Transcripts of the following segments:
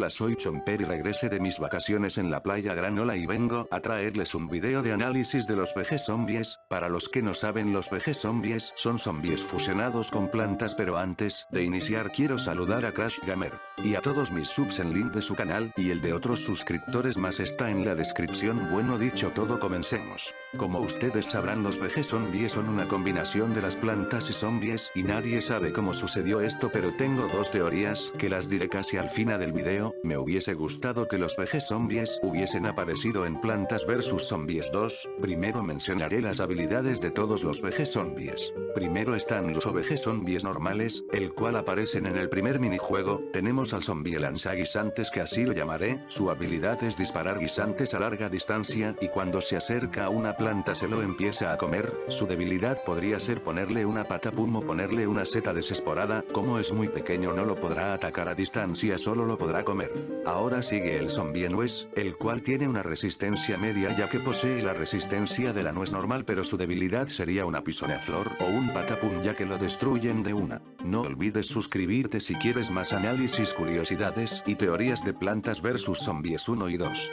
Hola, soy Chomper y regresé de mis vacaciones en la playa Granola y vengo a traerles un video de análisis de los VG zombies. Para los que no saben, los VG zombies son zombies fusionados con plantas, pero antes de iniciar quiero saludar a Crash Gamer y a todos mis subs. En link de su canal y el de otros suscriptores más está en la descripción. Bueno, dicho todo, comencemos. Como ustedes sabrán, los VG zombies son una combinación de las plantas y zombies y nadie sabe cómo sucedió esto, pero tengo dos teorías que las diré casi al final del video. Me hubiese gustado que los VG zombies hubiesen aparecido en Plantas vs Zombies 2. Primero mencionaré las habilidades de todos los VG zombies. Primero están los VG zombies normales, el cual aparecen en el primer minijuego. Tenemos al zombie lanzaguisantes, que así lo llamaré. Su habilidad es disparar guisantes a larga distancia y cuando se acerca a una planta se lo empieza a comer. Su debilidad podría ser ponerle una patapum o ponerle una seta desesporada. Como es muy pequeño no lo podrá atacar a distancia, solo lo podrá comer. Ahora sigue el zombie nuez, el cual tiene una resistencia media ya que posee la resistencia de la nuez normal, pero su debilidad sería una pisoneflor o un patapum ya que lo destruyen de una. No olvides suscribirte si quieres más análisis, curiosidades y teorías de Plantas vs Zombies 1 y 2.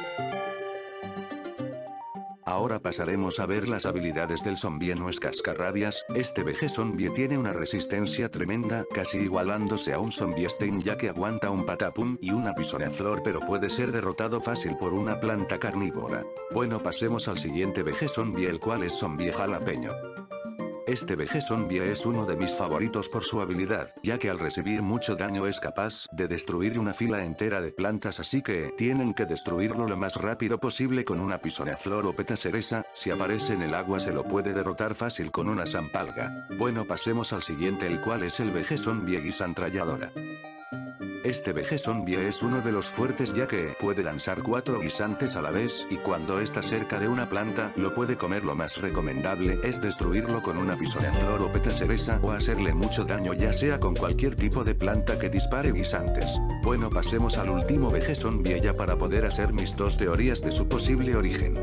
Ahora pasaremos a ver las habilidades del zombie nuez cascarrabias. Este VG zombie tiene una resistencia tremenda, casi igualándose a un zombie Stein ya que aguanta un patapum y una pisoneflor, pero puede ser derrotado fácil por una planta carnívora. Bueno, pasemos al siguiente VG zombie, el cual es zombie jalapeño. Este VG zombie es uno de mis favoritos por su habilidad, ya que al recibir mucho daño es capaz de destruir una fila entera de plantas, así que tienen que destruirlo lo más rápido posible con una pisoneflor o petacereza. Si aparece en el agua se lo puede derrotar fácil con una zampalga. Bueno, pasemos al siguiente, el cual es el VG zombie guisantralladora. Este VG zombie es uno de los fuertes ya que puede lanzar 4 guisantes a la vez y cuando está cerca de una planta lo puede comer. Lo más recomendable es destruirlo con una pisoneflor o petacereza o hacerle mucho daño ya sea con cualquier tipo de planta que dispare guisantes. Bueno, pasemos al último VG zombie ya para poder hacer mis dos teorías de su posible origen.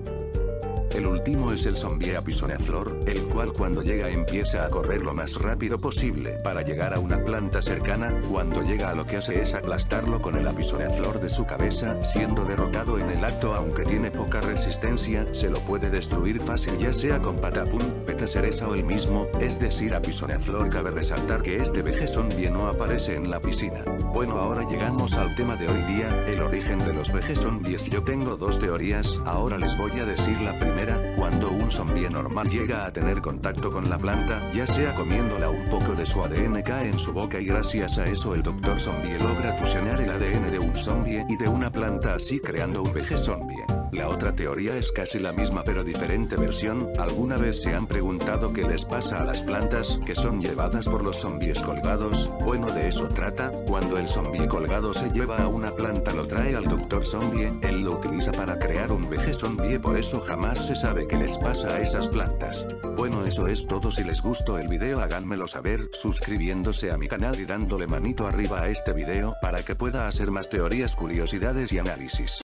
El último es el zombie a pisoneflor, el cual cuando llega empieza a correr lo más rápido posible para llegar a una planta cercana. Cuando llega, lo que hace es aplastarlo con el apisoneflor de su cabeza, siendo derrotado en el acto. Aunque tiene poca resistencia, se lo puede destruir fácil ya sea con patapum, petacereza o el mismo, es decir apisoneflor. Cabe resaltar que este VG zombie no aparece en la piscina. Bueno, ahora llegamos al tema de hoy día, el origen de los VG zombies. Yo tengo dos teorías, ahora les voy a decir la primera. Cuando un zombie normal llega a tener contacto con la planta, ya sea comiéndola, un poco de su ADN cae en su boca y gracias a eso el Dr. Zombie logra fusionar el ADN de un zombie y de una planta, así creando un VG zombie. La otra teoría es casi la misma pero diferente versión. ¿Alguna vez se han preguntado qué les pasa a las plantas que son llevadas por los zombies colgados? Bueno, de eso trata. Cuando el zombie colgado se lleva a una planta lo trae al Dr. Zombie, él lo utiliza para crear un VG zombie, por eso jamás se sabe qué les pasa a esas plantas. Bueno, eso es todo. Si les gustó el video háganmelo saber suscribiéndose a mi canal y dándole manito arriba a este video para que pueda hacer más teorías, curiosidades y análisis.